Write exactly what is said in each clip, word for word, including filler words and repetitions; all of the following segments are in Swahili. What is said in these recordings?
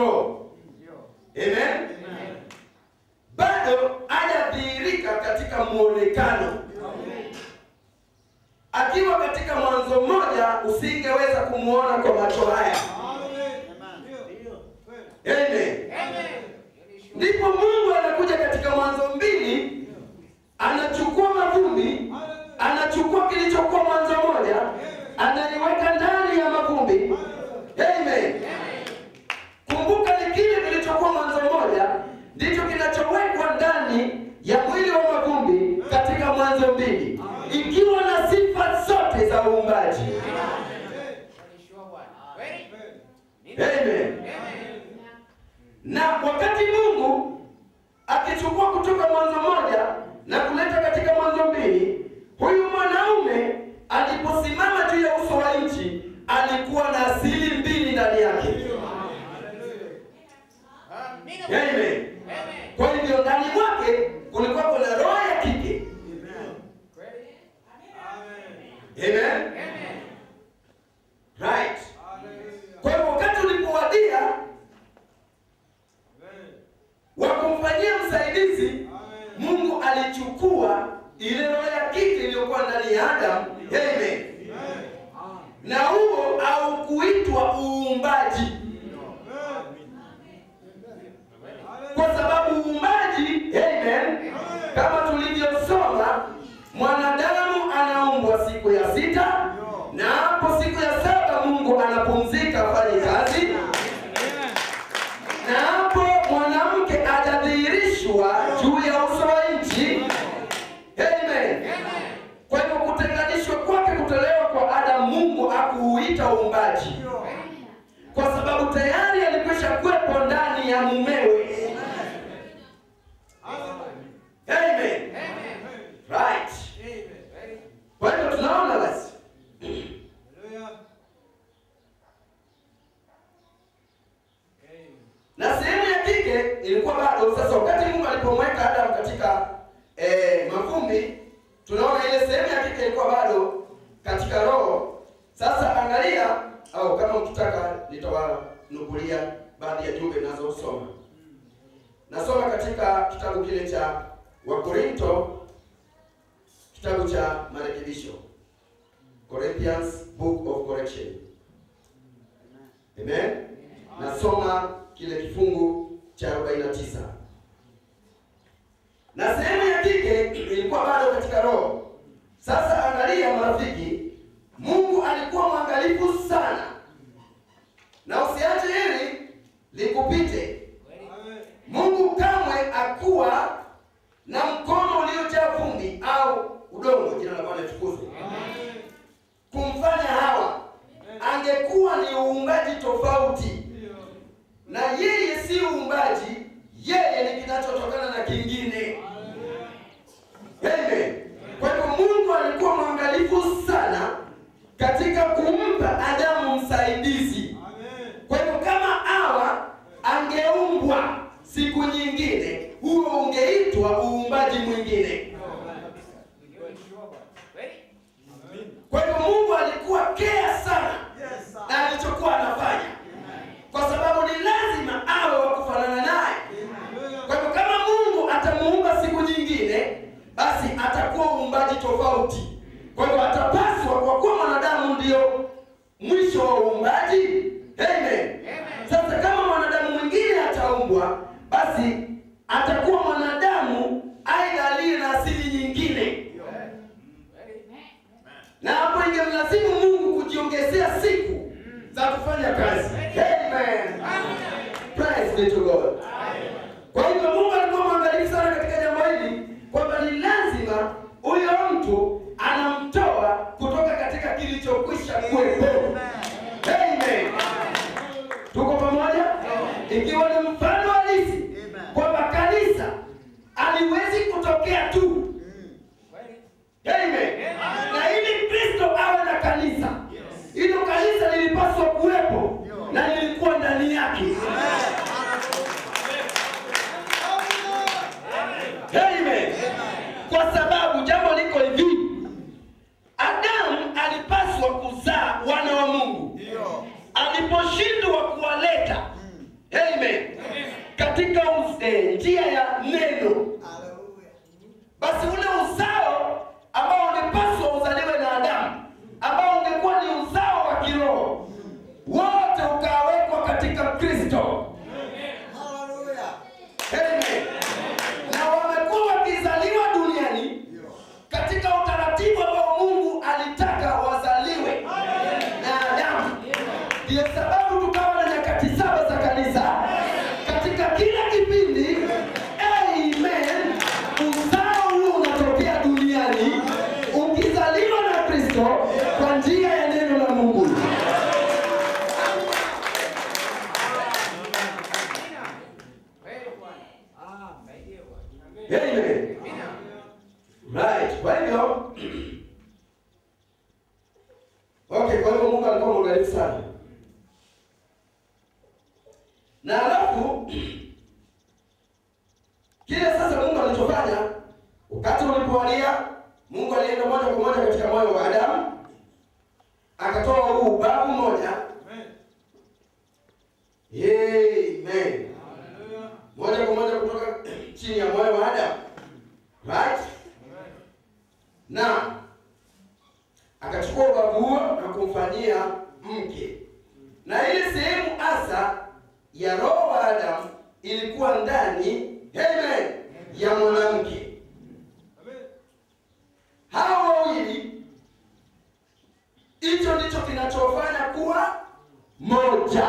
kiroho. Amen. Bado hajadhihirika katika muonekano. Akiwa katika Mwanzo moja usingeweza kumuona kwa macho haya. Amen. Ndipo Mungu anakuja katika Mwanzo mbili, anachukua mavumbi, anachukua kilichokuwa Mwanzo moja, anaiweka ndani ya mavumbi. Amen. Kumbuka ni kile kilichokuwa Mwanzo moja ndicho kinachowekwa ndani ya mwili wa mavumbi katika Mwanzo mbili, ikiwa na sifa zote za uumbaji. Amen. Na wakati Mungu akichukua kutoka Mwanzo moja na kuleta katika Mwanzo mbili, huyu mwanaume aliposimama juu ya uso wa nchi alikuwa na asili mbili ndani yake. Amen. Kwa hivyo ndani mwake kulikuwa kuna roho ya kike. Amen. Right. Kwa hivyo wakati ulipowadia wa kumfanyia msaidizi, Mungu alichukua ile roho ya kike iliyokuwa ndani ya Adam. Amen. Na huo au kuitwa uumbaji. Kwa sababu uumbaji, amen, kama tulivyosoma, mwanadamu anaumbwa siku ya sita, na hapo siku ya saba Mungu anapumzika afanye kazi. Na hapo mwanamke atadhihirishwa juu ya uso wa nchi. Amen. Kwa hivyo kutenganishwa kwake, kutolewa kwa Adam, Mungu hakuuita uumbaji, kwa sababu tayari alikwisha kuwepo ndani ya mumewe. Amen. Right. Kwa hivyo tunaona basi na sehemu ya kike ilikuwa bado. Sasa wakati Mungu alipomweka Adam katika eh, mavumbi, tunaona ile sehemu ya kike ilikuwa bado katika roho. Sasa angalia, au kama mkitaka nitawanukulia baadhi ya jumbe ninazosoma. Nasoma katika kitabu kile cha Wakorinto, kitabu cha marekebisho, Corinthians Book of Correction. Amen. Nasoma kile kifungu cha arobaini na tisa. Na sehemu ya kike ilikuwa bado katika roho. Sasa angalia marafiki, Mungu alikuwa mwangalifu sana, na usiache hili likupite. Mungu kamwe akuwa na mkono uliojaa vumbi au udongo, jina la Bwana litukuzwe, kumfanya Hawa. Angekuwa ni uumbaji tofauti, na yeye si uumbaji, yeye ni kinachotokana na kingine. Amen. Kwa hivyo Mungu alikuwa mwangalifu sana katika kumpa Adamu msaidizi. Kwa hivyo kama Hawa angeumbwa siku nyingine, huo ungeitwa uumbaji mwingine. Kwa hivyo Mungu alikuwa care sana na alichokuwa anafanya, kwa sababu ni lazima awe wa kufanana naye. Kwa hivyo kama Mungu atamuumba siku nyingine, basi atakuwa uumbaji tofauti. Kwa hivyo atapaswa, kwa kuwa mwanadamu ndio mwisho wa uumbaji. Amen. Sasa kama mwanadamu mwingine ataumbwa, basi atakuwa mwanadamu aidha aliye na asili nyingine. Na hapo ingemlazimu Mungu kujiongezea siku za kufanya kazi. Amen. Praise be to God. Kwa hivyo Mungu alikuwa mwangalifu sana katika jambo hili, kwamba ni lazima huyo mtu anamtoa kutoka katika kilichokwisha kuwepo. Amen. Tuko pamoja? Ikiwa ni mfano halisi kwamba kanisa aliwezi kutokea tu. Amen. Na ili Kristo awe na kanisa, hilo kanisa lilipaswa kuwepo na lilikuwa ndani yake. Amen. Kwa sababu jambo liko hivi, Adamu alipaswa kuzaa wana wa Mungu. Aliposhindwa kuwaleta, amen, katika uze, njia ya neno. Basi ule uzao ambao ungepaswa uzaliwe na Adamu, ambao ungekuwa ni uzao wa kiroho, wote ukawekwa katika Kristo. Amen. Na wamekuwa wakizaliwa duniani katika utaratibu ambao Mungu alitaka wazaliwe na Adamu. Ndiyo sababu tukawa na nyakati saba za kanisa. Katika kila kipindi, amen, uzao huo unatokea duniani ukizaliwa na Kristo kwa njia ya neno la Mungu. Amen. Right. Kwa hivyo okay, kwa hivyo Mungu alikuwa mwangalifu sana. Na alafu kile sasa Mungu alichofanya wakati ulipowalia, Mungu alienda moja kwa moja katika moyo wa Adamu, akatoa huu ubavu moja. Amen. Amen. Moja kwa moja kutoka chini ya moyo wa Adamu. Right? Amen. Na akachukua ubavu huo na kumfanyia mke. Na ile sehemu hasa ya roho wa Adamu ilikuwa ndani, amen, ya mwanamke. Amen. Hao wawili, hicho ndicho kinachofanya kuwa moja.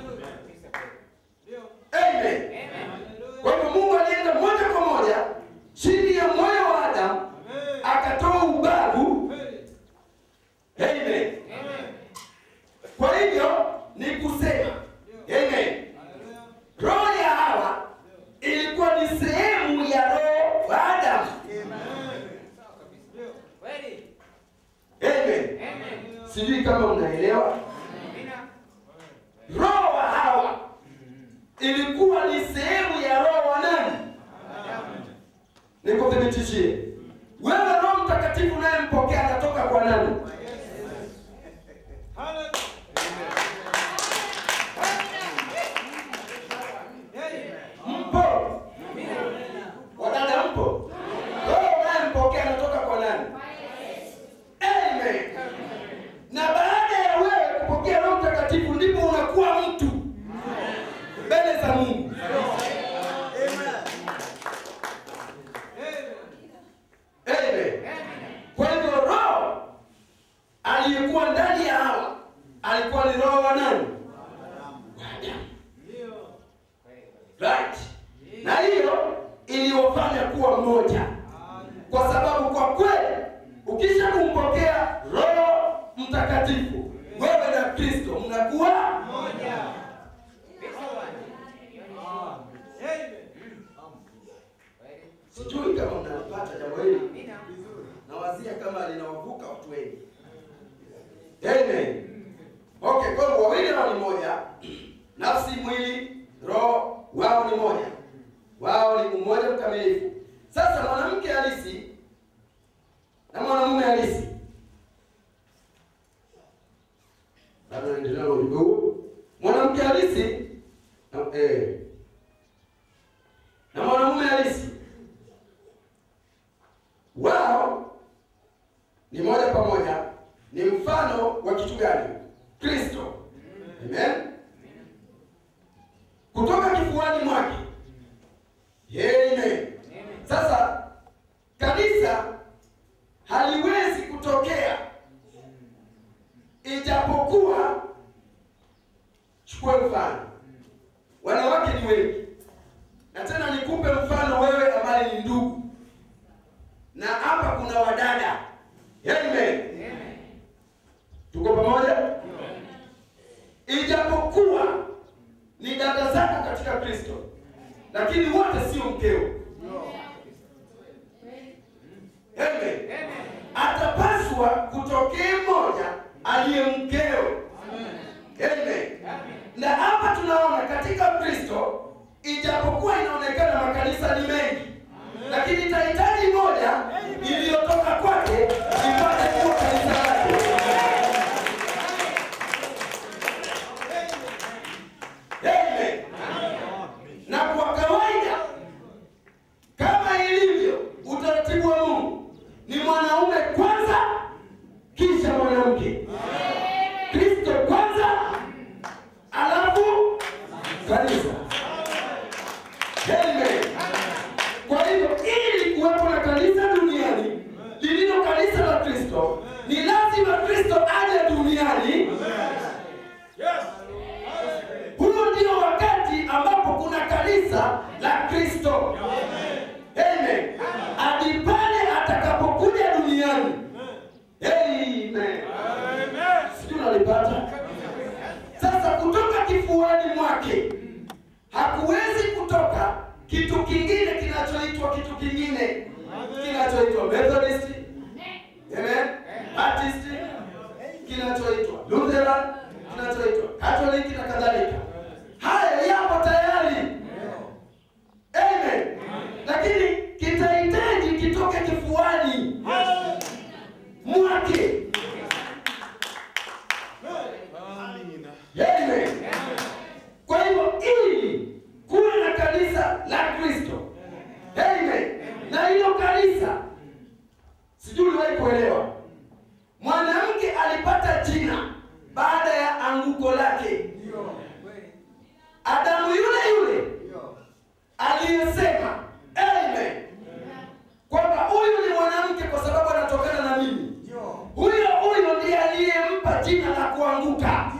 Amen. Kwa hivyo Mungu alienda moja kwa moja chini ya moyo wa Adamu, akatoa ubavu. Amen. Kwa hivyo ni kusema, amen, roho ya Hawa ilikuwa ni sehemu ya roho wa Adamu. Amen. Sijui kama mnaelewa. Roho wa Hawa ilikuwa ni sehemu ya roho wa nani? Nikuthibitishie. Wewe Roho Mtakatifu naye mpokea anatoka kwa nani? Mpo? Wadada mpo? Roho naye mpokea anatoka kwa nani? Amen. Na baada ya wewe kupokea Roho Mtakatifu ndipo unakuwa mtu mbele za Mungu. Amen. Kwa hivyo roho aliyekuwa ndani ya Hawa alikuwa ni roho wa nani? Adamu. Right. Na hiyo iliwafanya kuwa mmoja. Kwa sababu kwa kweli ukisha kumpokea Roho Mtakatifu, wewe na Kristo mnakuwa mmoja. Sijui kama mnapata jambo hili. Nawazia kama linawavuka watu wengi. Amen. Okay, kwa hivyo wawili hao ni moja. Nafsi, mwili, roho wao ni moja. Wao ni mmoja mkamilifu. Sasa mwanamke halisi na mwanamume halisi. Bado naendelea na ujumbe huu. Mwanamke halisi na eh na mwanamume halisi, wao ni moja pamoja, ni mfano wa kitu gani? Kristo. Amen. Kutoka kifuani mwake. Amen. Sasa kanisa haliwezi kutokea ijapokuwa, chukua mfano, wanawake ni wengi, na tena nikupe mfano wewe ambaye ni ndugu, na hapa kuna wadada. Amen. Tuko pamoja? Ijapokuwa ni dada zako katika Kristo, lakini wote sio mkeo. Amen. Atapaswa kutokea mmoja aliye mkeo. Amen. Na hapa tunaona katika Kristo, ijapokuwa inaonekana makanisa ni mengi, lakini tahitaji moja iliyotoka kwake ipate kuwa kanisa lake. Amen. Na kwa mwanamke. Kristo kwanza, alafu kanisa. Amen. Kwa hivyo ili kuwepo na kanisa duniani lililo kanisa la Kristo, ni lazima Kristo aje duniani. Huo ndio wakati ambapo kuna kanisa la Kristo. Amen. Hadi pale atakapokuja duniani. Amen. Sijui unalipata? Sasa kutoka kifuani mwake hakuwezi kutoka kitu kingine kinachoitwa kitu kingine kinachoitwa Methodist, amen, Baptist, kinachoitwa Lutheran, kinachoitwa Catholic na kadhalika. Haya yapo tayari. Amen. Lakini kitahitaji kitoke kifuani mwake. Amen. Kwa hivyo ili kuwe na kanisa la Kristo, amen, na hilo kanisa, sijui uliwahi kuelewa, mwanamke alipata jina baada ya anguko lake. Adamu yule yule aliyesema amen kwamba huyu ni mwanamke kwa sababu anatokana na mimi, huyo huyo ndiye aliyempa jina la kuanguka.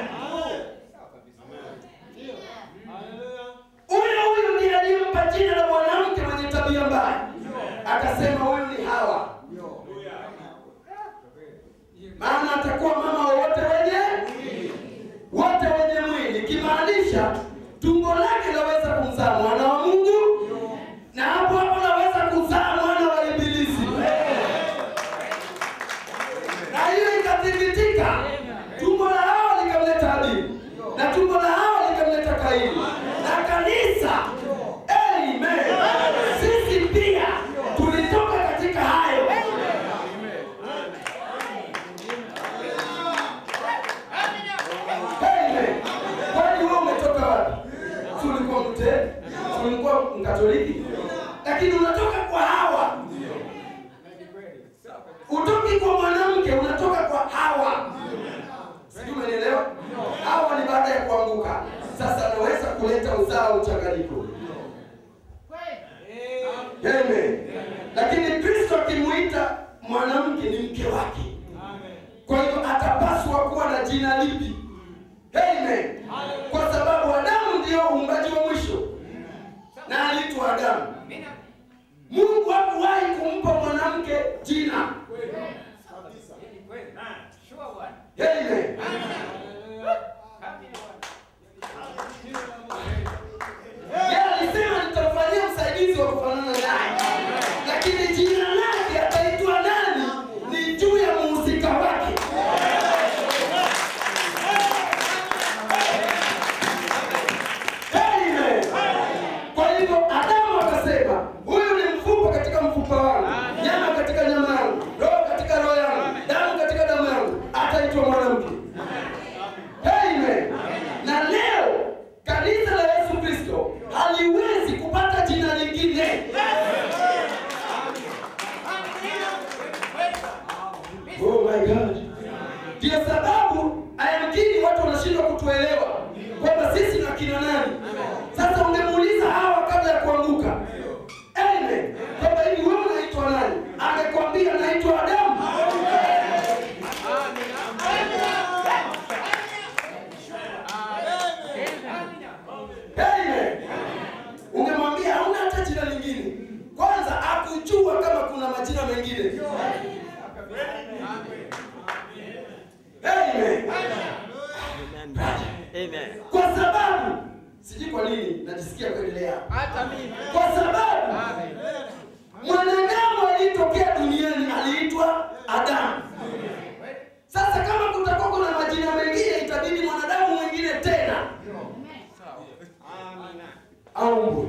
Huyo huyo ndiye aliyempa jina la mwanamke mwenye tabia mbaya, akasema huyu ni Hawa, maana atakuwa mama wote wenye wote wenye mwili, kimaanisha tumbo lake laweza kumzaa mwana wa Mungu, na hapo hapo laweza kuzaa mwana wa Ibilisi. Na hiyo ikathibitika. Tumbo la Hawa likamleta Habili, na tumbo la Hawa likamleta Kaini, na kanisa, amen, sisi pia tulitoka katika hayo. Amen. Kwani wewe umetoka wapi? Tulikuwa mte, tulikuwa Mkatoliki, lakini unatoka kwa Hawa. Utoki kwa mwanamke, unatoka kwa Hawa. Sijui umenielewa? Hawa ni baada ya kuanguka. Sasa anaweza kuleta uzao mchanganyiko. Amen. Lakini Kristo akimuita mwanamke ni mke wake. Kwa hiyo atapaswa kuwa na jina lipi? Amen. Kwa sababu Adamu ndio uumbaji wa mwisho, na aliitwa Adamu. Mungu hakuwahi kumpa mwanamke jina. Amen. Yeye alisema nitamfanyia msaidizi wa kufanana naye, lakini jina lake ataitwa nani ni juu ya muhusika wake. Amen. Kwa hivyo Adamu akasema huyu ni mfupa katika mfupa wangu, nyama katika nyama yangu, roho katika roho yangu, damu katika damu yangu, ataitwa mwanamke. Amen. Na leo kanisa la Yesu Kristo haliwezi kupata jina lingine. Oh my God. Ndio sababu ayamkini watu wanashindwa kutuelewa kwamba sisi ni akina nani. Sasa ungemuuliza Hawa kabla ya kuanguka, amen, kwamba hivi wewe unaitwa nani? Angekwambia naitwa Adamu. Amen. Ungemwambia hauna hata jina lingine. Kwanza akujua kama kuna majina mengine. Amen. Amen. Kwa sababu sijui kwa nini najisikia kuendelea hata mimi. Kwa sababu mwanadamu alitokea duniani aliitwa Adamu. Sasa kama kutakuwa kuna majina mengine, itabidi mwanadamu mwingine tena aumbwe.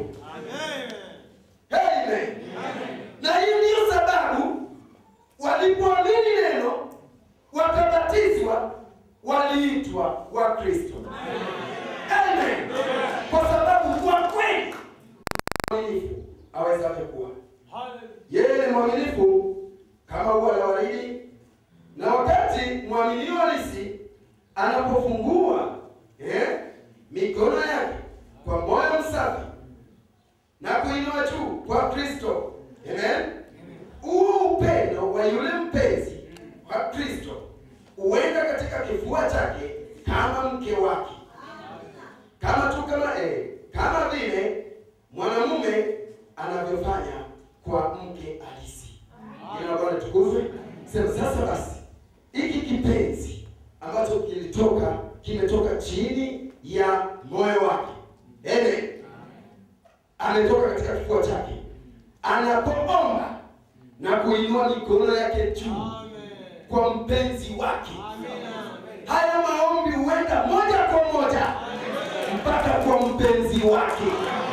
Amen. Na hii ndio sababu walipoamini neno wakabatizwa waliitwa wa Kristo. Amen. Kwa sababu kwa kweli mwaminifu aweza kuwa. Yeye ni mwaminifu kama ua la waridi, Na wakati mwaminio halisi anapofungua eh, mikono yake kwa moyo msafi na kuinua juu kwa Kristo, amen, huo upendo wa yule mpenzi wa Kristo huenda katika kifua chake kama mke wake, kama tu kama eh, kama vile mwanamume anavyofanya kwa mke halisi. Jina Bwana tukuzwe. Sema sasa basi, hiki kipenzi ambacho kilitoka kimetoka chini ya moyo wake, amen, ametoka katika kifua chake, anapoomba na kuinua mikono yake juu kwa mpenzi wake, haya maombi huenda moja kwa moja mpaka kwa mpenzi wake.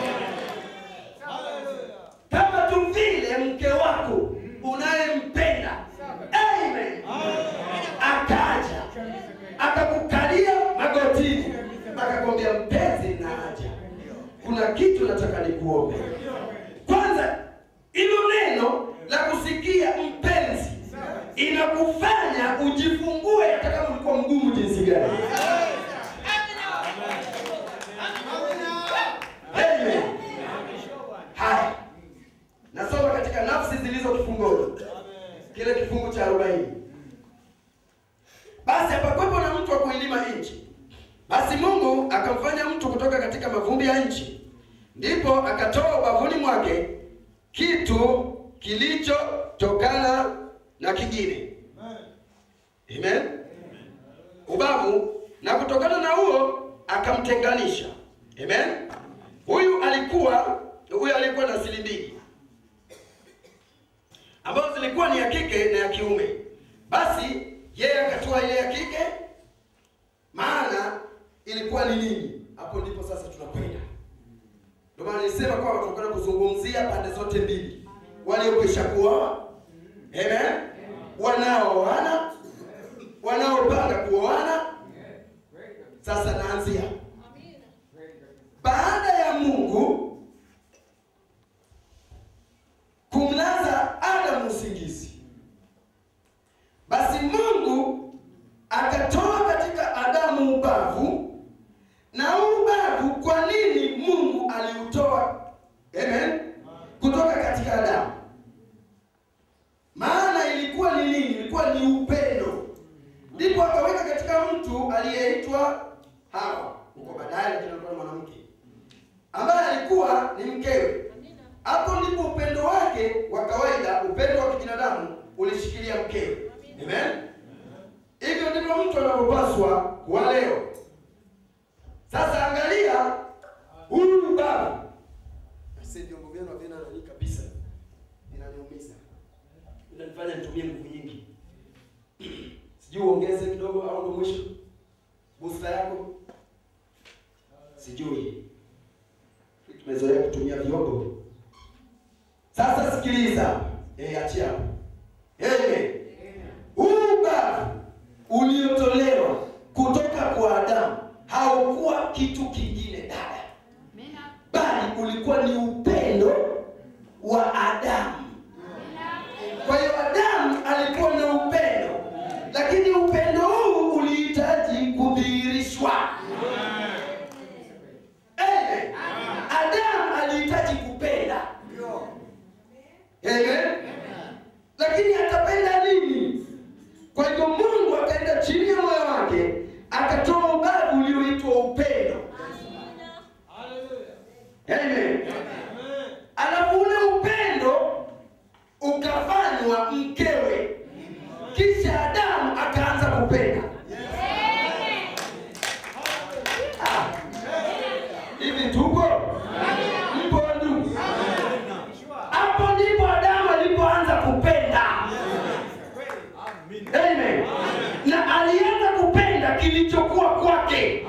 Kama tu vile mke wako unayempenda, amen, akaja akakukalia magotini akakwambia, mpenzi naaja, kuna kitu nataka nikuombe. Kwanza hilo neno la kusikia mpenzi inakufanya ujifungue hata kama ulikuwa mgumu jinsi gani. Amen. Hai. Nasoma katika nafsi zilizo kifungoni, kile kifungu cha arobaini. Basi hapakuwepo na mtu wa kuilima nchi. Basi Mungu akamfanya mtu kutoka katika mavumbi ya nchi. Ndipo akatoa ubavuni mwake kitu kilichotokana na kingine. Amen. Ubavu, na kutokana na huo akamtenganisha. Amen. Huyu alikuwa huyu alikuwa na asili mbili, ambazo zilikuwa ni ya kike na ya kiume. Basi yeye akatoa ile ya kike, maana ilikuwa ni nini? Hapo ndipo sasa tunakwenda. Ndio maana nilisema kwamba tunakwenda kuzungumzia pande zote mbili, waliokwisha kuoa, amen, wanaoana, wanaopanga kuoana. Sasa naanzia baada ya Mungu kumlaza Adamu usingizi, basi Mungu akatoa katika Adamu ubavu. Na ubavu, kwa nini Mungu aliutoa, amen, kutoka katika Adamu? Maana ilikuwa ni nini? Ilikuwa ni upendo. Ndipo akaweka katika mtu aliyeitwa Hawa, huko baadaye alikuwa mwanamke ambaye alikuwa ni mkewe. Hapo ndipo upendo wake wa kawaida, upendo wa kibinadamu ulishikilia mkewe. Amen. Hivyo ndivyo mtu anapopaswa kuwa leo. Sasa angalia huyu ubavu. Sasa vyombo vyenu havina nani kabisa. Vinaniumiza. Vinanifanya nitumie nguvu nyingi. Sijui uongeze kidogo au ndo mwisho. Booster yako. Sijui. Tumezoea kutumia vyombo. Sasa sikiliza. Eh, achia. Amen. Huu ubavu uliotolewa kutoka kwa Adamu haukuwa kitu kingine dada, bali ulikuwa ni upendo wa Adamu. Kwa hiyo Adamu alikuwa na upendo, lakini upendo huu ulihitaji kudhihirishwa. Amen. Adamu alihitaji kupenda. Amen. Lakini atapenda nini? Kwa hiyo Mungu akaenda chini ya moyo wake akatoa ubavu ulioitwa upendo. Amen. Alafu ule upendo ukafanywa mkewe. Kisha Adamu akaanza kupenda. Ah. Hivi tuko? Mpo ndugu? Hapo ndipo Adamu alipoanza kupenda. Amen. Na alianza kupenda kilichokuwa kwake.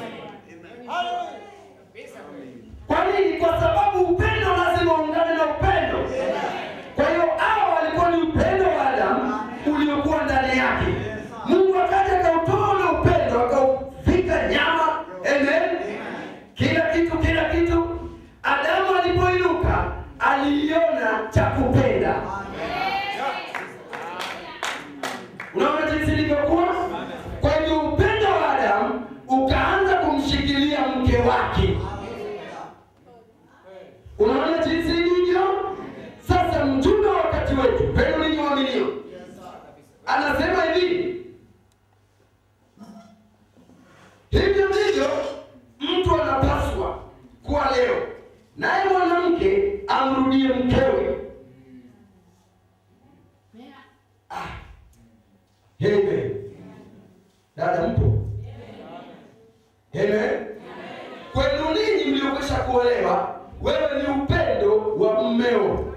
Kwa nini? Kwa sababu upendo lazima uungane na upendo. Kwa hiyo hao walikuwa ni upendo wa Adamu uliokuwa ndani yake. Mungu akaja akautoa ule upendo akaufika nyama. Amen. Kila kitu kila kitu. Adamu alipoinuka aliona cha kupenda. Unaona Dada mpo? Amen. Kwenu ninyi mliokwisha kuolewa, wewe ni upendo wa mmeo.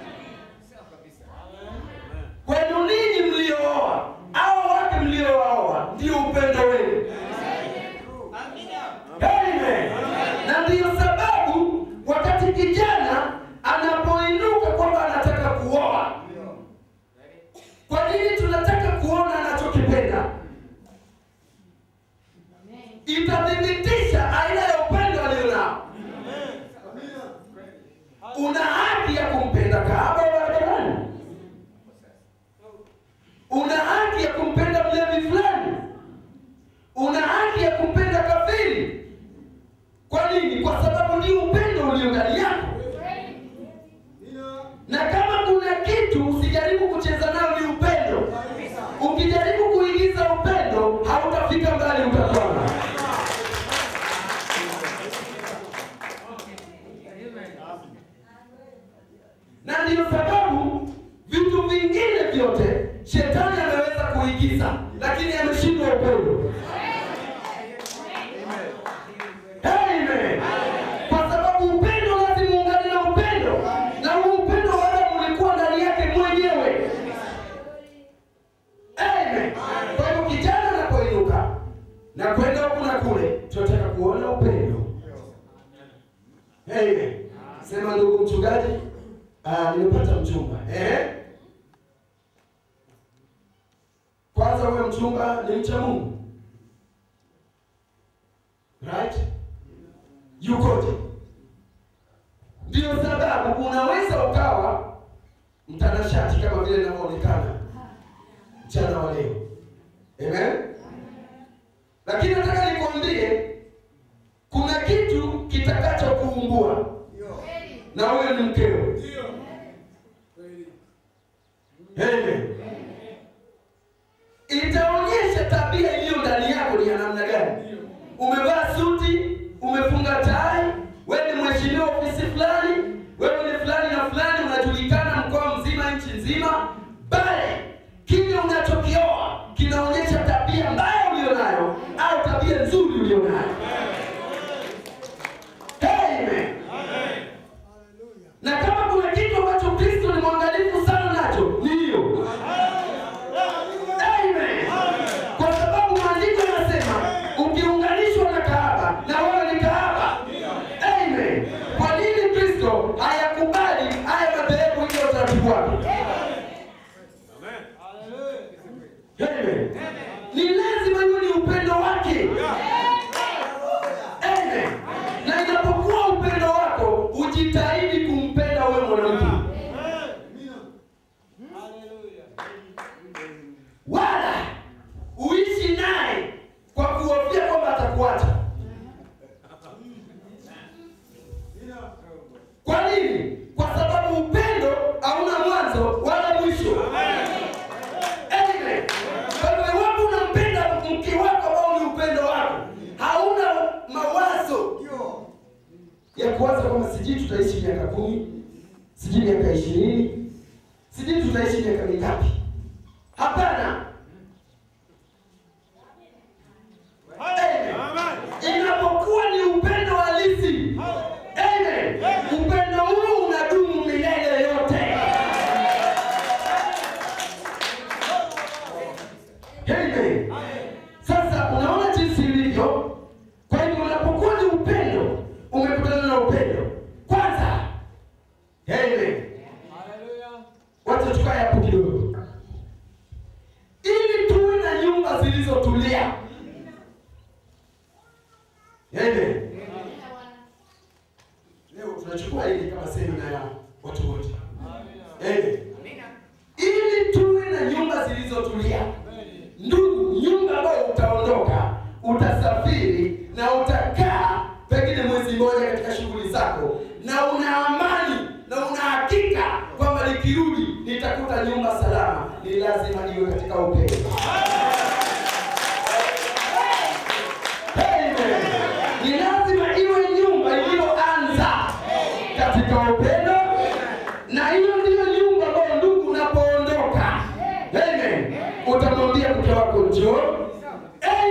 Kwenu ninyi mliooa, au wake mliooa, ndio upendo wenu. Amen. Na ndiyo sababu wakati kijana anapoinuka kwamba anataka kuoa, kwa nini tunataka kuona anachokipenda? Itathibitisha aina ya upendo alionao. Una haki ya kumpenda kahaba wa jirani. Una haki ya kumpenda mlevi fulani. Una haki ya kumpenda kafiri. Kwa nini? Kwa sababu ni upendo ulio ndani yako. Na kama kuna kitu usijaribu kucheza nao, ni upendo. Ukijaribu kuigiza upendo, hautafika mbali, utakwama. Na ndiyo sababu vitu vingine vyote shetani anaweza kuigiza, lakini ameshindwa upendo. Amen. Kwa sababu upendo lazima uungane na upendo, na huo upendo wala ulikuwa ndani yake mwenyewe. Amen. Kwa hiyo kijana anapoinuka na kwenda huku na kule, tunataka kuona upendo. Amen. Sema ndugu mchungaji, ah, nimepata mchumba. Eh? Kwanza wewe mchumba ni mcha Mungu. Right? Yukoje? Ndio sababu unaweza ukawa mtanashati kama vile inavyoonekana mchana wa leo. Amen? Lakini nataka nikwambie kuna kitu kitakacho kuumbua. Na wewe ni mkeo. Amen. Itaonyesha tabia iliyo ndani yako ni ya namna gani. Umevaa suti, umefunga tai, wewe ni mheshimiwa ofisi fulani, wewe ni fulani na fulani, unajulikana mkoa mzima, nchi nzima, bali kile unachokioa kinaonyesha tabia mbaya ulionayo au tabia nzuri ulionayo. Amen. Na kama kuna kitu ambacho Kristo ni mwangalifu sana nacho, ni hiyo. Amen. Kwa sababu maandiko yanasema ukiunganishwa na kahaba, na wewe ni kahaba. Amen. Kwa nini Kristo hayakubali haya madhehebu hiyo utaratibu wake? Amen. Ni lazima iwe ni upendo wake. Amen. Na inapokuwa upendo wako, ujitahidi kumpenda wewe mwanamke. Wala uishi naye kwa kuhofia kwamba atakuacha. Kwa nini? Kwa sababu upendo hauna mwanzo wala mwisho. Amen. Kwa hivyo wapo unampenda mke wako au ni upendo wako, hauna mawazo ya kuanza kwamba sijui tutaishi miaka kumi, sijui miaka ishirini, sijui tutaishi miaka mingapi. Hapana. Amen. Inapokuwa ni upendo halisi. Amen. Upendo huu unadumu milele yote. Amen. Sasa unaona jinsi ilivyo. Kwa hivyo unapokuwa ni upendo, umekutana na upendo kwanza. Amen. Wacha tukae hapo kidogo, ili tuwe na nyumba zilizotulia. Amen. Leo tunachukua hili kama semina ya watu wote. Amen. Ili tuwe na nyumba zilizotulia. Ndugu, nyumba ambayo utaondoka, utasafiri na utakaa pengine mwezi mmoja katika shughuli zako, na una amani na una hakika kwamba nikirudi nitakuta nyumba salama, ni lazima iwe katika upendo. Amen. Ni lazima iwe nyumba iliyoanza katika upendo, na hiyo ndiyo nyumba ambayo ndugu unapoondoka, amen, utamwambia mke wako njoo.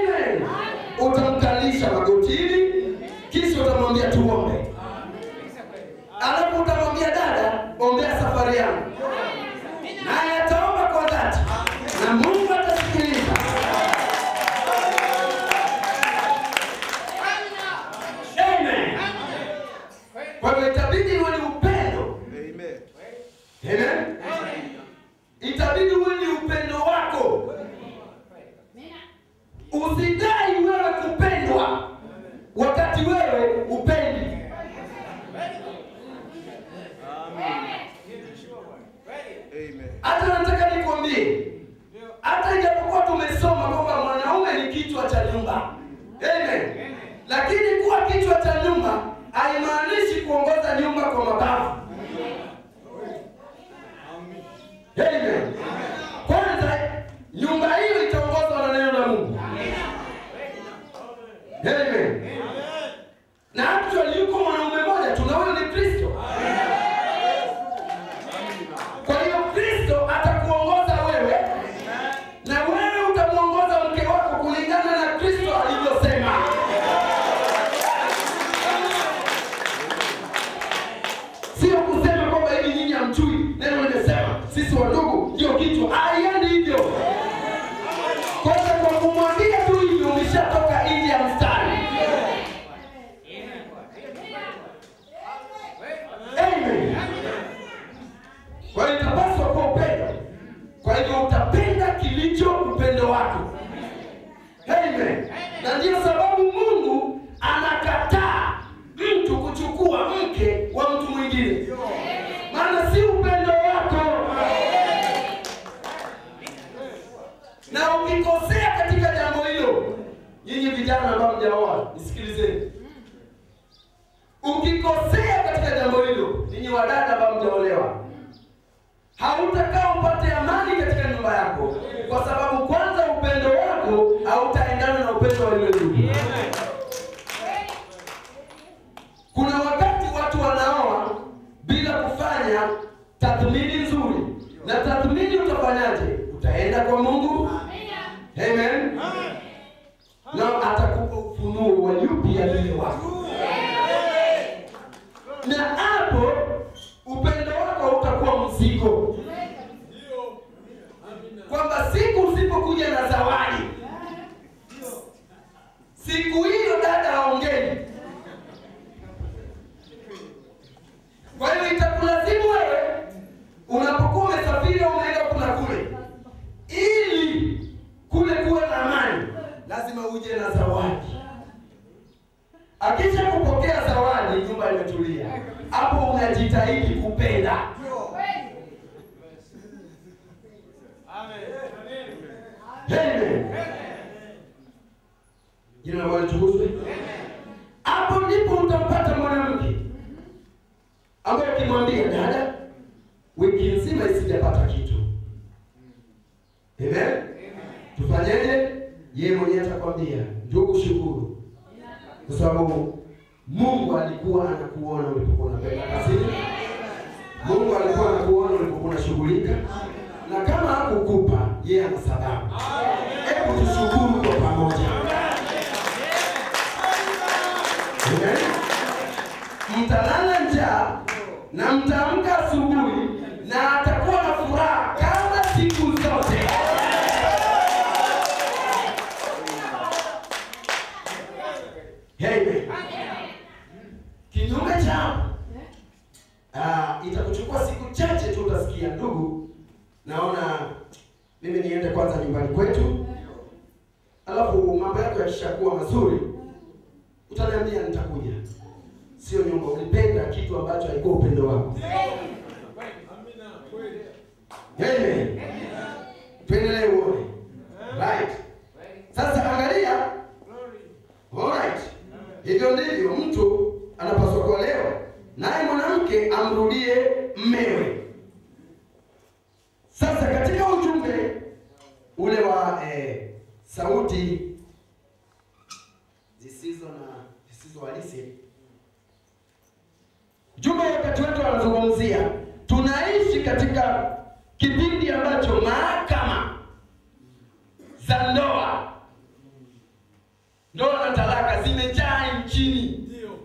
usidai wewe kupendwa wakati wewe upendi. Hata nataka nikwambie, hata ijapokuwa tumesoma kwamba mwanaume ni kichwa cha nyumba, amen, lakini kuwa kichwa cha nyumba haimaanishi kuongoza nyumba kwa mabavu. Amen. Kwanza nyumba hiyo itaongozwa na neno la Mungu. Amen. Na actually yuko mwanaume mmoja tu, na huyo ni Kristo. Kwa hiyo Kristo atakuongoza wewe, na wewe utamuongoza mke wako kulingana na Kristo alivyosema. Sio kusema kwamba hivi nyinyi hamchui, neno limesema sisi wandugu ndio kichwa. Haiendi hivyo. Kwanza kwa kumwambia tu hivyo umeshatoka nje ya mstari. Amen. Kwa hiyo itapaswa kwa upendo. Kwa hivyo utapenda kilicho upendo wako. Amen. Na ndio sababu Mungu anakataa mtu kuchukua mke wa mtu mwingine. Maana si upendo wako. Na ukikosea katika jambo hilo, nyinyi vijana ambao mjaoa, nisikilizeni. Ukikosea katika jambo hilo, nyinyi wadada ambao mjaolewa, hautakaa upate amani katika nyumba yako, kwa sababu kwanza upendo wako hautaendana na upendo wa yule ndugu. Kuna wakati watu wanaoa bila kufanya tathmini nzuri. Na tathmini utafanyaje? Utaenda kwa Mungu. Amen. Na atakupa ufunuo wa yupi aliye wako. Na hapo upendo wako utakuwa mzigo. Kwamba siku usipokuja na zawadi, siku hiyo dada haongei. Kwa hiyo itakulazimu wewe unapokuwa umesafiri au unaenda kuna kule, ili kule kuwe na amani, lazima uje na zawadi. Akisha kupokea zawadi, nyumba imetulia. Hapo unajitahidi kupenda. Amen. Jina la Bwana litukuzwe. Hapo ndipo utampata mwanamke ambaye ukimwambia dada, wiki nzima isijapata kitu. Amen. Tufanyeje? Yeye mwenyewe atakwambia, ndugu shukuru. Kwa sababu Mungu alikuwa anakuona ulipokuwa unakwenda kazini. Mungu alikuwa anakuona ulipokuwa unashughulika. Na kama hakukupa, yeye ana sababu. Hebu tushukuru kwa pamoja. Amen. Mtalala njaa na mtaamka asubuhi, na atakuwa na furaha kama siku zote. Amen. Kinyume cha ah, itakuchukua siku chache tu utasikia, ndugu, naona mimi niende kwanza nyumbani kwetu. Alafu mambo yako yakishakuwa mazuri, utaniambia nitakuja. Sio nyumba, ulipenda kitu ambacho haikuwa upendo wako. Amen. Tuendelee uone. Right. Sasa angalia. Alright. Hivyo ndivyo mtu anapaswa kuolewa, naye mwanamke amrudie mmewe. Sasa katika ujumbe ule wa eh, sauti zisizo na zisizo halisi, jumbe wakati wetu wanazungumzia, tunaishi katika kipindi ambacho mahakama za ndoa, ndoa na talaka zimejaa nchini.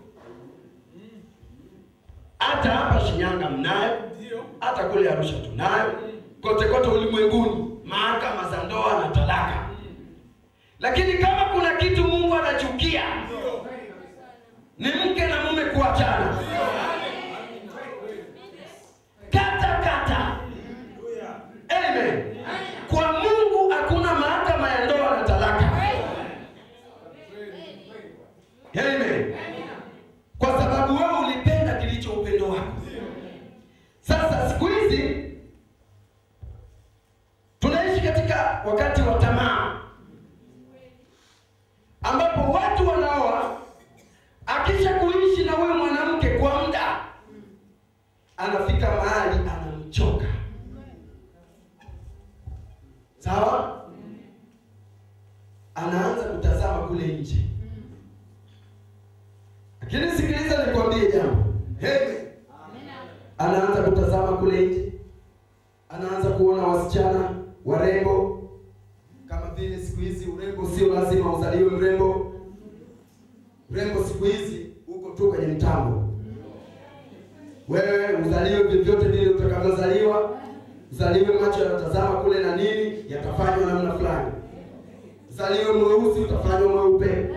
Hata hapa Shinyanga mnayo, hata kule Arusha tunayo, kote kote ulimwenguni mahakama za ndoa na talaka. Lakini kama kuna kitu Mungu anachukia, ni mke na mume kuachana. Kata kata. Amen. Kwa Mungu hakuna mahakama ya ndoa na talaka. anaanza kutazama kule nje. Lakini sikiliza nikwambie jambo. Amen. Anaanza kutazama kule nje. Anaanza kuona wasichana warembo, kama vile siku hizi urembo sio lazima uzaliwe mrembo. Urembo siku hizi uko tu kwenye mtambo. Wewe uzaliwe vyovyote vile utakavyozaliwa, uzaliwe macho yanatazama kule na nini, yatafanywa namna fulani. Uzaliwe mweusi utafanywa mweupe.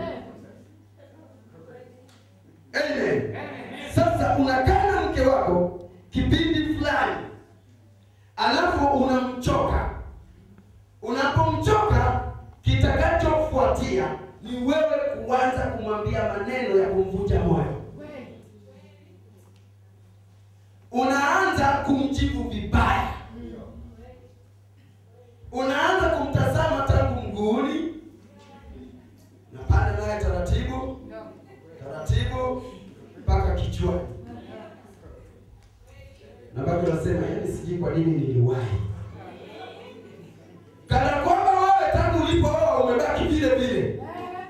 Amen. Sasa unakaa na mke wako kipindi fulani, alafu unamchoka. Unapomchoka, kitakachofuatia ni wewe kuanza kumwambia maneno ya kumvunja moyo. Unaanza kumjibu vibaya. Unaanza kumtazama tangu mguuni na panda naye taratibu taratibu mpaka kichwani. Na bado unasema yaani sijui kwa nini niliwahi. Kana kwamba wewe tangu ulipooa umebaki vile vile.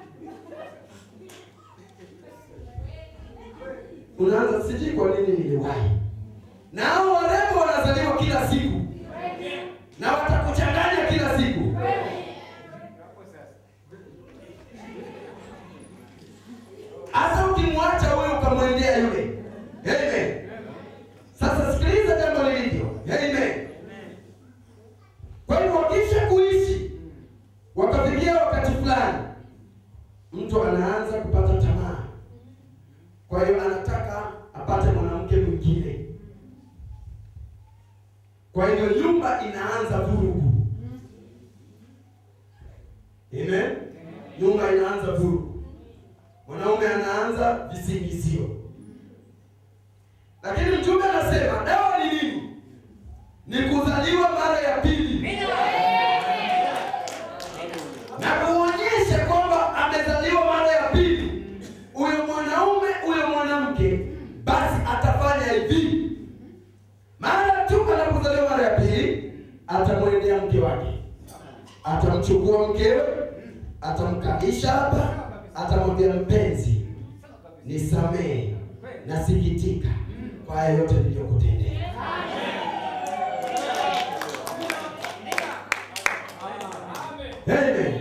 Unaanza sijui kwa nini niliwahi. Na hao warembo wanazaliwa kila siku. Na watakuchanganya kila siku. Hata ukimwacha huyo ukamwendea yule. Amen. Sasa sikiliza jambo lilivyo. Amen. Kwa hiyo wakisha kuishi, wakafikia wakati fulani, mtu anaanza kupata tamaa. Kwa hiyo anataka apate mwanamke mwingine. Kwa hiyo nyumba inaanza vurugu. Amen. Nyumba inaanza vurugu. Mwanaume anaanza visingizio. Lakini mtume anasema dawa ni nini? Ni kuzaliwa mara ya pili. Na kuonyesha kwamba amezaliwa mara ya pili, huyo mwanaume, huyo mwanamke, basi atafanya hivi. Mara tu anapozaliwa mara ya pili, atamwendea mke wake. Atamchukua mkewe, atamkalisha hapa, atamwambia mpenzi, nisamehe, nasikitika kwa yote niliyokutendea. Amen.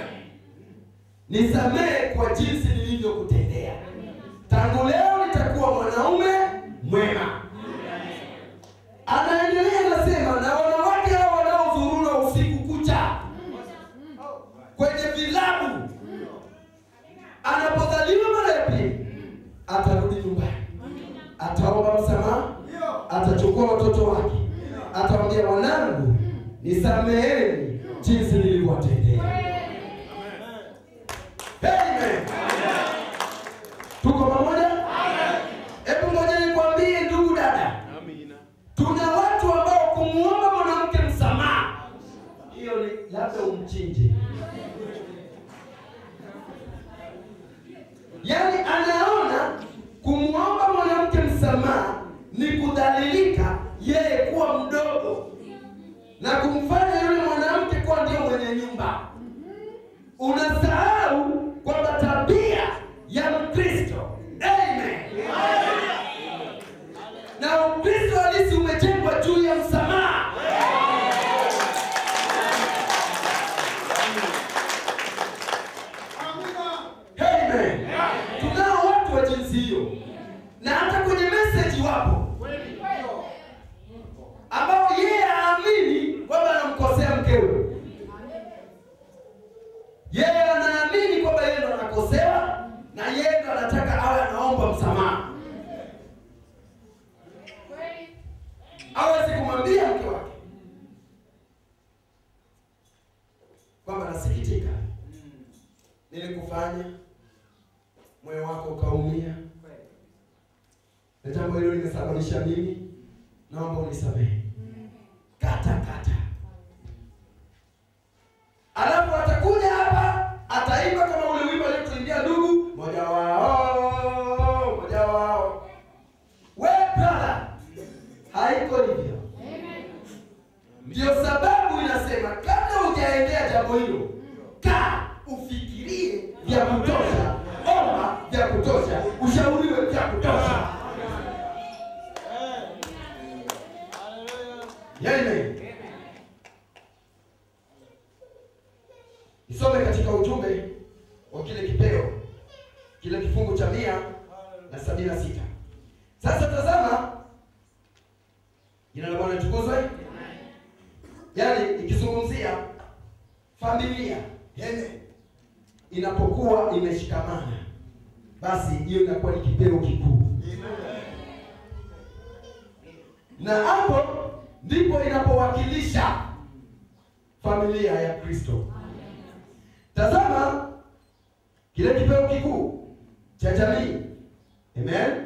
Nisamehe kwa jinsi nilivyokutendea. Tangu leo nitakuwa mwanaume mwema. Anaendelea anasema, na wanawake hao wanaozurura usiku kucha kwenye vilabu, anapozaliwa mara ya pili, atarudi nyumbani. Ataomba msamaha, atachukua watoto wake, atamwambia wanangu, nisameheni jinsi nilivyowatendea. Amen. Tuko pamoja? Hebu ngoja nikwambie ndugu dada. Amina. Tuna watu ambao kumuomba mwanamke msamaha, hiyo ni labda umchinje. Yaani anaona kumuomba mwanamke msamaha ni kudhalilika yeye kuwa mdogo na kumfanya yule mwanamke kuwa ndio mwenye nyumba. Unasahau kwamba tabia ya Mkristo, amen, na Ukristo halisi umejengwa juu ya msamaha. Amen. Tunao watu wa jinsi hiyo, na hata kwenye message wapo ambao yeye haamini kwamba anamkosea mkewe. Yeye anaamini kwamba yeye ndo anakosewa na yeye ndo anataka awe anaomba msamaha. Hawezi kumwambia mke wake kwamba nasikitika, nilikufanya moyo wako ukaumia, na jambo hilo limesababisha mimi, naomba unisamehe. Kata kata. Alafu atakuja hapa, ataimba kama ule wimbo aliotuimbia ndugu, moja wao, moja wao. Wewe brother, haiko hivyo. Amen. Ndio sababu inasema kabla hujaendea jambo hilo, kaa ufikirie vya kutosha, omba vya kutosha, ushauriwe vya kutosha. Amen. Isome katika ujumbe wa kile kipeo, kile kifungu cha mia na sabini na sita. Sasa tazama, jina la Bwana litukuzwe. Yaani ikizungumzia familia, Amen, inapokuwa imeshikamana, basi hiyo inakuwa ni kipeo kikuu. Na hapo ndipo inapowakilisha familia ya Kristo. Tazama kile kipeo kikuu cha jamii. Amen.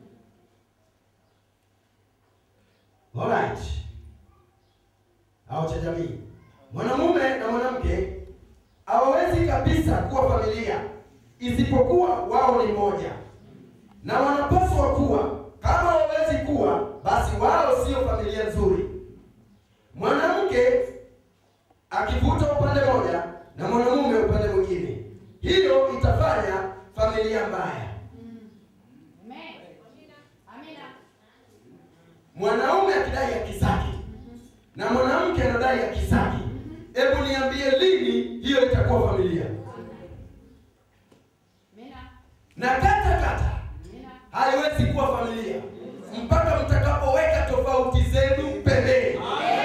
Alright. Au cha jamii. Mwanamume na mwanamke hawawezi kabisa kuwa familia isipokuwa wao ni moja. Na wanapaswa kuwa, kama hawawezi kuwa, basi wao sio familia nzuri. Mwanamke akivuta upande moja na mwanamume upande mwingine, hiyo itafanya familia mbaya. Amen. Amina. Mwanaume akidai haki zake na mwanamke anadai haki zake, hebu niambie lini hiyo itakuwa familia? Amina. Na kata kata haiwezi kuwa familia mpaka mtakapoweka tofauti zenu pembeni.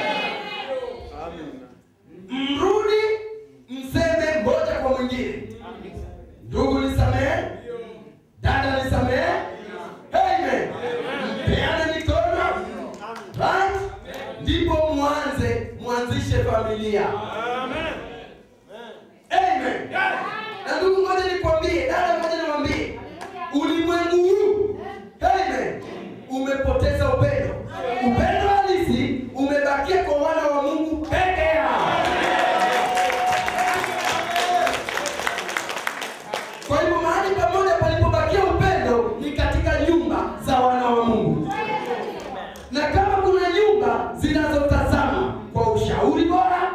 Mrudi mseme mmoja kwa mwingine, ndugu nisamehe, dada nisamehe, amen, mpeane mikono, right? Ndipo mwanze mwanzishe familia. Amen. Amen. Na ndugu ngoja nikwambie, dada ngoja nikwambie, ulimwengu huu, amen, umepoteza upendo. Upendo halisi umebakia kwa wana wa Mungu peke yao. Kwa hivyo mahali pamoja palipobakia upendo ni katika nyumba za wana wa Mungu. Na kama kuna nyumba zinazotazama kwa ushauri bora,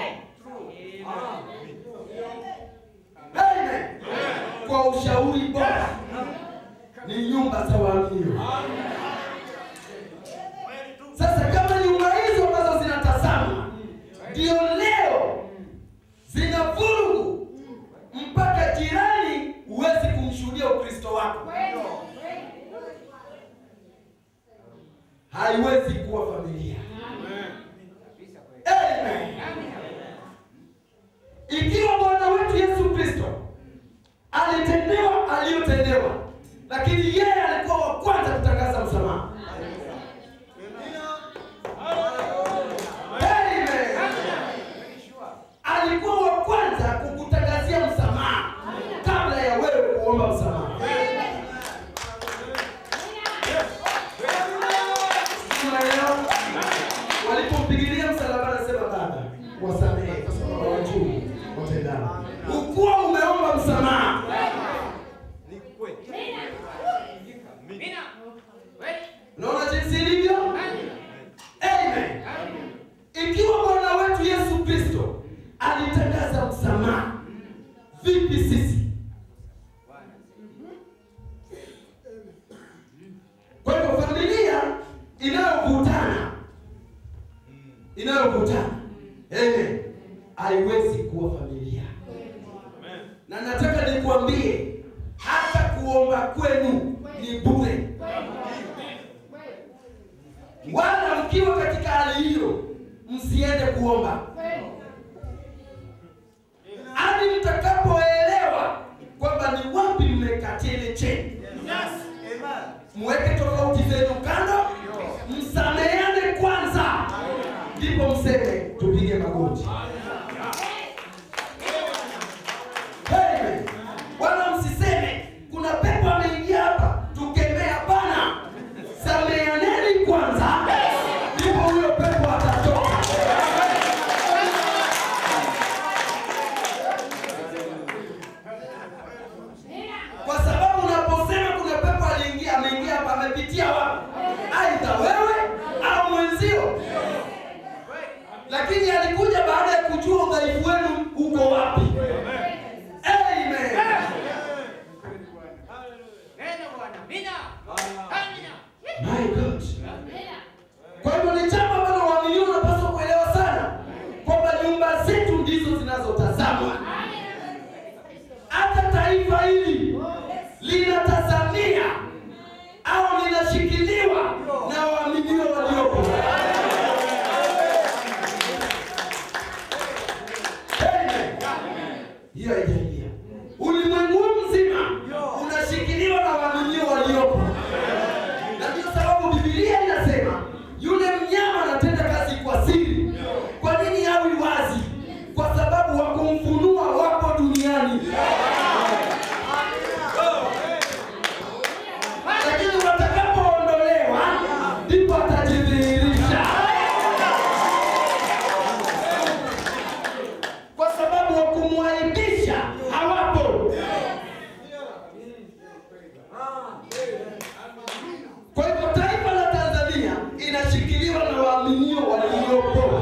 amen, kwa ushauri bora, ni nyumba za waamini. Sasa kama nyumba hizo ambazo zinatazama ndio leo zina vurugu mpaka jirani huwezi kumshuhudia Ukristo wako, haiwezi kuwa familia. Amen. Ikiwa Bwana wetu Yesu Kristo alitendewa aliyotendewa, lakini yeye alikuwa wa kwanza kutangaza msamaha. Amen. Alikuwa wa kwanza kukutangazia msamaha kabla ya wewe kuomba msamaha. Walipompigilia msalaba anasema Baba, wasamehe kwa sababu hawajui watendalo. Ukuwa umeomba msamaha. Ni kweli. Amina. Unaona jinsi ilivyo? Amen. Ikiwa Bwana wetu Yesu Kristo alitangaza msamaha, vipi sisi? Kwa hivyo familia inayovutana inayovutana, amen, haiwezi kuwa familia. Amen. Na nataka nikuambie, hata kuomba kwenu ni bure. Wala mkiwa katika hali hiyo msiende kuomba hadi mtakapoelewa kwamba ni wapi mmekatia ile cheni. Mweke tofauti zenu kando, msameheane kwanza, ndipo mseme tupige magoti. Amen. Wala msiseme kuna pepo ameingia hapa tukemea. Hapana, sameheaneni kwanza, ndipo huyo pepo atatoka. Kwa sababu unaposema kuna pepo aliingia, ameingia hapa, amepitia wapi? Aidha wewe au mwenzio. Lakini alikuja baada ya kujua udhaifu wenu uko wapi. Amen. linatazamia au linashikiliwa na waaminio waliopo. Hiyo haijaingia. Ulimwengu mzima unashikiliwa na waaminio waliopo. Na ndio sababu Biblia inasema yule mnyama anatenda kazi kwa siri. Kwa nini hawi wazi? Kwa sababu wa kumfunua wapo duniani. Lakini watakapoondolewa ndipo atajidhihirisha. Kwa sababu wa kumwaibisha hawapo. Kwa hivyo taifa la Tanzania inashikiliwa na waaminio waliopo.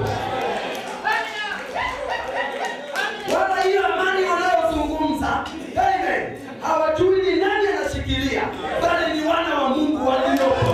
Wala hiyo amani wanayozungumza, amen, hawajui ni nani anashikilia, bali ni wana wa Mungu waliopo.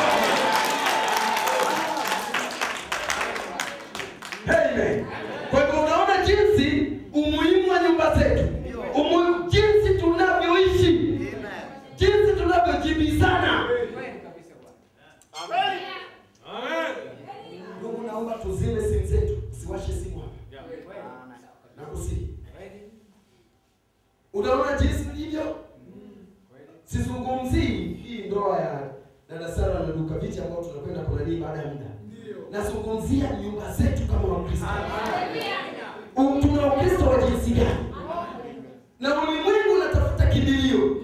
Amen. Kwa hivyo unaona jinsi umuhimu wa nyumba zetu, umuhimu jinsi tunavyoishi, jinsi tunavyojibizana. Amen. Ndugu, naomba tuzime simu zetu, usiwashe simu hapa. Na kusihi. Unaona jinsi ilivyo? Sizungumzii hii ndoa ya dada Sara na Luka Vichi ambao tunakwenda kunani baada ya muda. Nazungumzia nyumba zetu kama Wakristo. Amen. Tuna Ukristo wa jinsi gani? Na ulimwengu unatafuta kimbilio.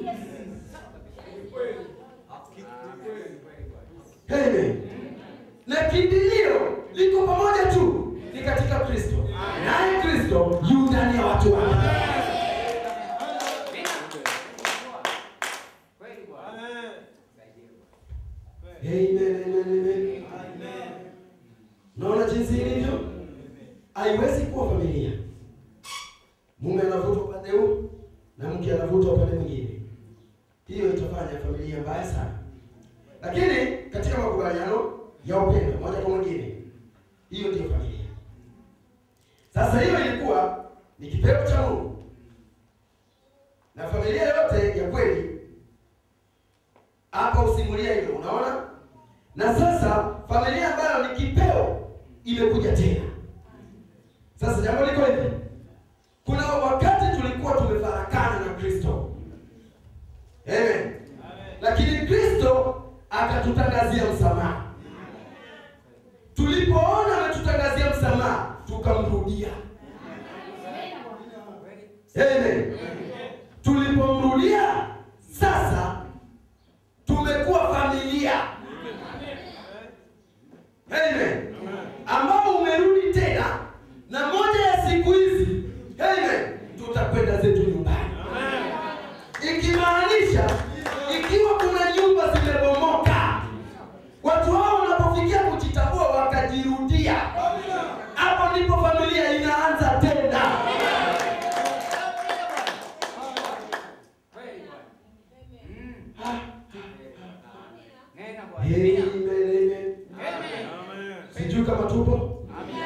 Amen. Na kimbilio liko pamoja tu, ni katika Kristo. Naye Kristo yu ndani ya watu wake. Amen, amen, amen. Naona jinsi ilivyo? Haiwezi kuwa familia. Mume anavuta upande huu na mke anavuta upande mwingine. Hiyo itafanya familia mbaya sana. Lakini katika makubaliano ya upendo moja kwa mwingine, hiyo ndio familia. Sasa hiyo ilikuwa ni kipeo cha Mungu. Na familia yote ya kweli hapa usimulia hilo, unaona? Na sasa familia ambayo ni kipeo imekuja tena. Sasa jambo liko hivi. Kuna wakati tulikuwa tumefarakana na Kristo. Amen. Amen. Lakini Kristo akatutangazia msamaha. Tulipoona ametutangazia msamaha, tukamrudia. Amen. Tulipomrudia, sasa tumekuwa familia. Amen. Ambao umerudi tena, na moja ya siku hizi, amen, tutakwenda zetu nyumbani. Ikimaanisha ikiwa kuna nyumba zimebomoka, watu hao wanapofikia kujitambua wakajirudia, hapo ndipo familia inaanza tena. Amen. Sijui kama tupo.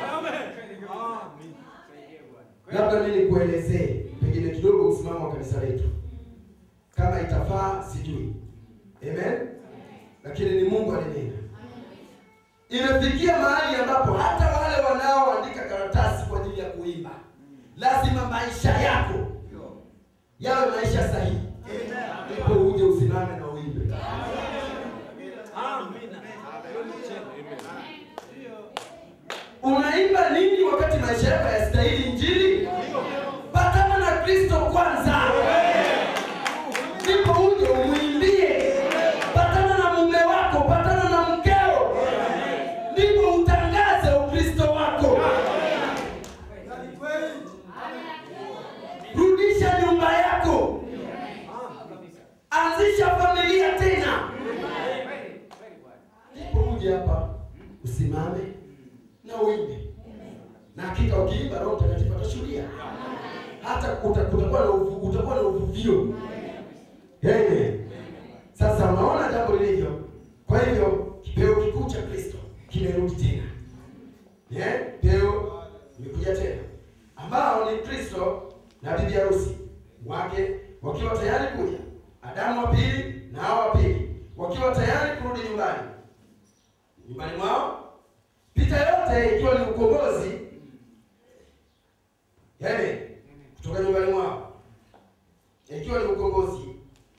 Labda mimi nikuelezee pengine kidogo msimamo wa kanisa letu, kama itafaa sijui. Amen. Lakini ni Mungu alinena. Imefikia mahali ambapo hata wale wanaoandika karatasi kwa ajili ya kuimba, lazima maisha yako yawe maisha sahihi. Ndipo uje usimame na uimbe. Unaimba nini wakati maisha yako yastahili Injili? Patana na Kristo kwanza, ndipo uje umwimbie. Patana na mume wako, patana na mkeo, ndipo utangaze Ukristo wako. Rudisha nyumba yako, anzisha familia tena, ndipo uje hapa usimame na uimbe. Na hakika ukiimba Roho Mtakatifu atashuhudia. Hata utakuwa na utakuwa na uvuvio. Amen. Sasa unaona jambo lilivyo. Kwa hivyo kipeo kikuu cha Kristo kimerudi tena. Eh? Peo imekuja tena. Ambao ni Kristo na bibi harusi wake wakiwa tayari kuja. Adamu wa pili na Hawa wa pili, wakiwa tayari kurudi nyumbani nyumbani mwao, pita yote ikiwa ni ukombozi, yaani kutoka nyumbani mwao, ikiwa ni ukombozi.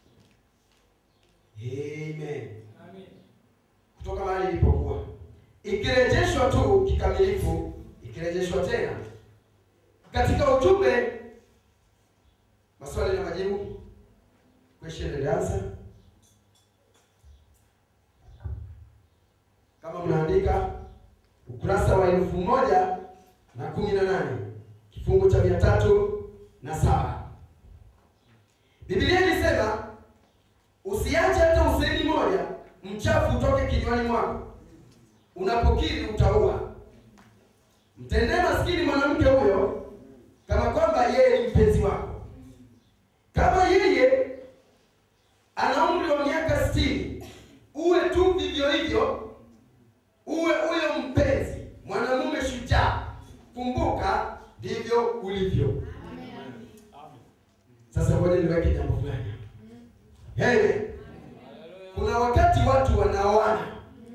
Amen. Amen. Kutoka mahali ilipokuwa, ikirejeshwa tu kikamilifu, ikirejeshwa tena. Katika ujumbe maswali na majibu, question and answer, kama mnaandika ukurasa wa elfu moja na kumi na nane kifungu cha mia tatu na saba. Biblia ilisema usiache hata usemi moja mchafu utoke kinywani mwako, unapokiri utaua. Mtendee maskini mwanamke huyo kama kwamba yeye ni mpenzi wako. Kama yeye ana umri wa miaka sitini, uwe tu vivyo hivyo, uwe huyo mpenzi, mwanamume shujaa. Kumbuka ndivyo ulivyo. Amen. Sasa ngoja niweke jambo fulani. Amen. Kuna wakati watu wanaoana,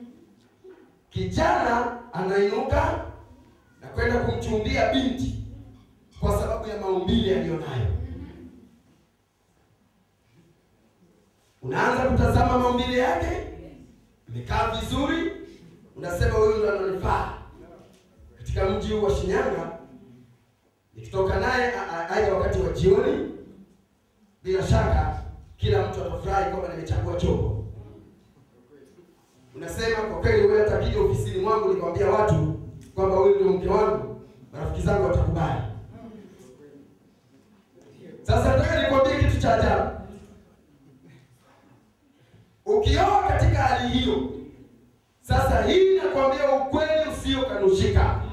kijana anainuka na kwenda kumchumbia binti kwa sababu ya maumbile aliyonayo. Unaanza kutazama maumbile yake, amekaa vizuri, unasema huyu ndo ananifaa. Katika mji huu wa Shinyanga, nikitoka naye aje wakati wa jioni, bila shaka kila mtu atafurahi kwamba nimechagua chombo. Unasema kwa kweli, wewe hata kija ofisini mwangu nikwambia watu kwamba wewe ndio mke wangu, marafiki zangu watakubali. Sasa nataka nikwambie kitu cha ajabu. Ukioa katika hali hiyo, sasa hii nakwambia ukweli usio kanushika,